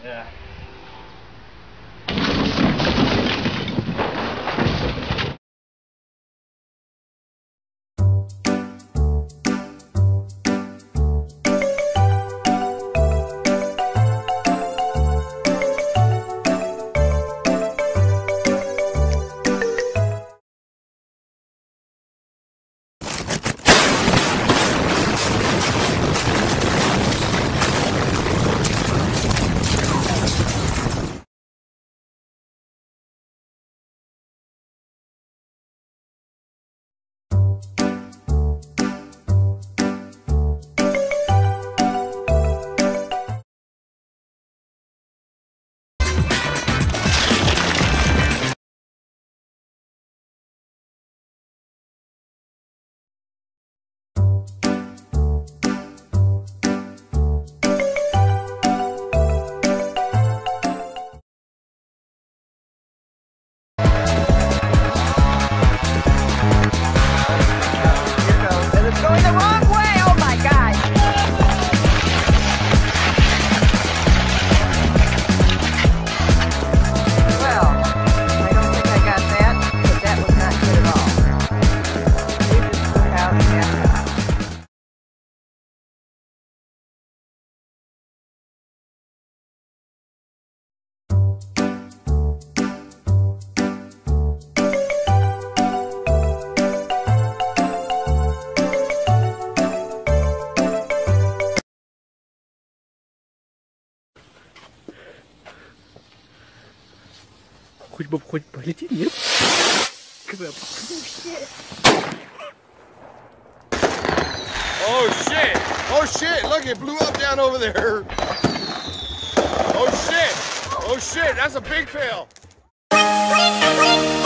Yeah. Going the wrong way! Oh my God! Well, I don't think I got that, but that was not good at all. We just took out half. Хоть полетит, нет? Oh shit! Oh shit! Look, it blew up down over there. Oh shit! Oh shit! That's a big fail.